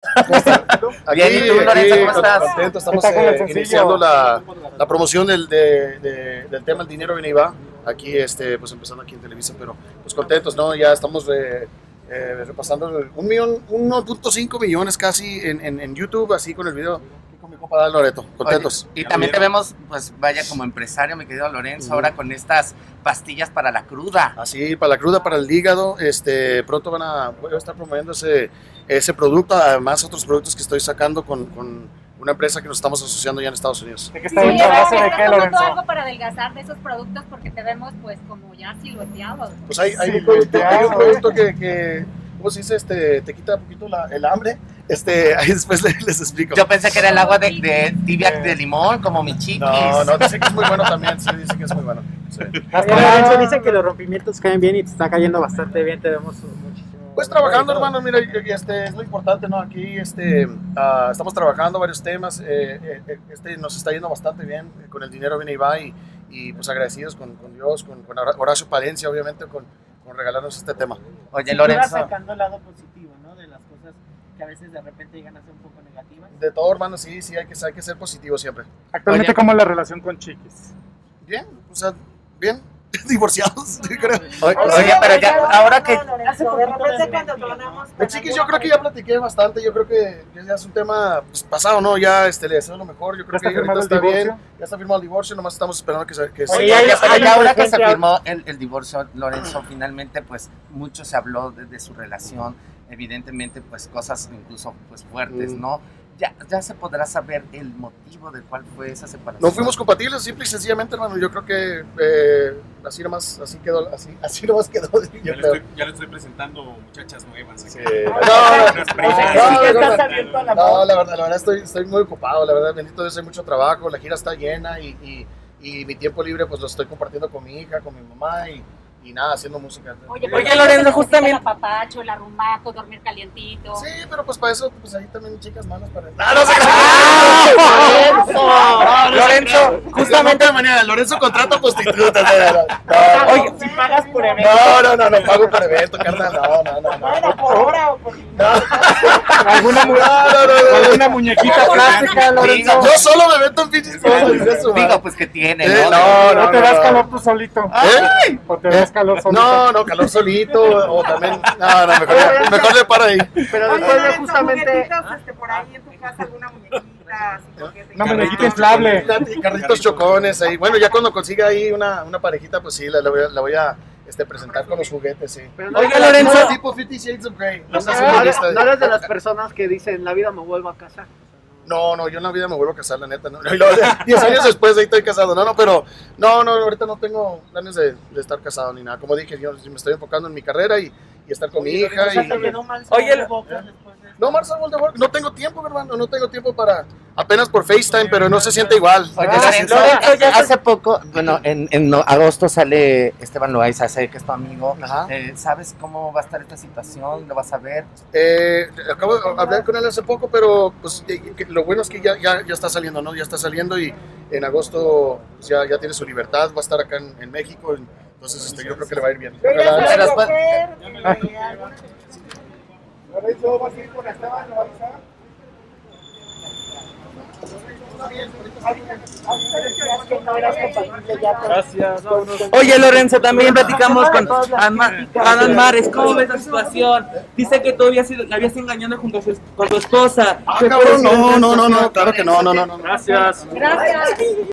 Bien, ¿y tú, Lorenzo, cómo estás? Contento, estamos iniciando la promoción del tema El Dinero Viene y Va, aquí pues empezando aquí en Televisa, pero pues contentos, ¿no? Ya estamos repasando 1.5 millones casi en YouTube, así con el video con mi compa Loreto, contentos. Oye, y también te vemos, pues vaya, como empresario, mi querido Lorenzo, ahora con estas pastillas para la cruda. Así, para la cruda, para el hígado, pronto voy a estar promoviendo ese producto, además otros productos que estoy sacando con una empresa que nos estamos asociando ya en Estados Unidos. ¿De qué está hecho base de qué, Lorenzo? algo para adelgazar de esos productos porque te vemos pues como ya silueteados. Pues hay un producto que ¿cómo se dice? Te quita un poquito el hambre. Ahí después les explico. Yo pensé que era el agua de tibia de limón, como mi chiquis. No, dice que es muy bueno también, sí, dice que es muy bueno. Sí. Lorenzo dice que los rompimientos caen bien y te está cayendo bastante bien, te vemos muchísimo. Pues trabajando, hermano, mira, es lo importante, ¿no? Aquí estamos trabajando varios temas, nos está yendo bastante bien, con El Dinero Viene y Va, y pues agradecidos con Dios, con Horacio Palencia, obviamente, con regalarnos este tema. Oye, Lorenzo. Sacando el lado positivo, ¿no? De las cosas que a veces de repente llegan a ser un poco negativas. De todo, hermano, sí, hay que ser positivo siempre. Actualmente, ¿cómo es la relación con Chiquis? Bien, o sea, bien. Divorciados, creo. Oye, pero ya, ahora que... De Chiquis yo creo que ya platiqué bastante, yo creo que ya es un tema pues, pasado, ¿no? Ya le deseo lo mejor, yo creo que ahorita está bien, ya está firmado el divorcio, nomás estamos esperando que se... Oye, pero ya ahora que se firmó el divorcio, Lorenzo, finalmente pues mucho se habló de su relación, evidentemente pues cosas incluso pues fuertes, ¿no? Ya se podrá saber el motivo del cual fue esa separación. No fuimos compatibles, simple y sencillamente, hermano. Yo creo que así nomás quedó. Ya le estoy presentando muchachas nuevas. Sí. No, la verdad estoy muy ocupado, la verdad, bendito Dios, hay mucho trabajo, la gira está llena y mi tiempo libre pues lo estoy compartiendo con mi hija, con mi mamá y nada, haciendo música. Oye, Lorenzo, justamente... El apapacho, el arrumaco, dormir calientito. Sí, pero pues para eso, pues ahí también chicas malas para... Lorenzo, justamente de manera, Lorenzo contrata prostitutas. Oye, si pagas por evento. No pago por evento, carnal, no. Bueno, por hora o por... ¿Alguna muñequita plástica, Lorenzo? Yo solo me meto en pinches cosas. Digo, pues que tiene, ¿No te das calor tú solito? ¿O te das calor solito? No, calor solito, o también, mejor le paro ahí. Pero después de justamente... por ahí en tu casa alguna muñequita, una muñequita inflable. Carritos chocones ahí. Bueno, ya cuando consiga ahí una parejita, pues sí, la voy a presentar con los juguetes, sí. Oiga, Lorenzo, tipo 50 Shades of Grey. No eres de las personas que dicen, la vida me vuelvo a casar. No, yo en la vida me vuelvo a casar, la neta, ¿no? 10 años después de ahí estoy casado, ahorita no tengo planes de estar casado ni nada. Como dije, yo me estoy enfocando en mi carrera y estar con mi hija. Oye, no, Marcel Voldemort, no tengo tiempo, hermano, no tengo tiempo para, apenas por FaceTime, pero no se siente igual. Oye, Lorenzo, hace poco, bueno, en agosto sale Esteban Loaiza, sé que es tu amigo. ¿Sabes cómo va a estar esta situación? ¿Lo vas a ver? Acabo de hablar con él hace poco, pero pues lo bueno es que ya está saliendo, ¿no? Ya está saliendo y en agosto pues, ya tiene su libertad, va a estar acá en México, entonces yo creo que le va a ir bien. Lorenzo, ¿vas a ir con Esteban Loaiza? Gracias. Oye, Lorenzo, también platicamos con Adán Mares. ¿Cómo ves la situación? Dice que tú habías engañando con tu esposa. Cabrón, no, claro que no. Gracias.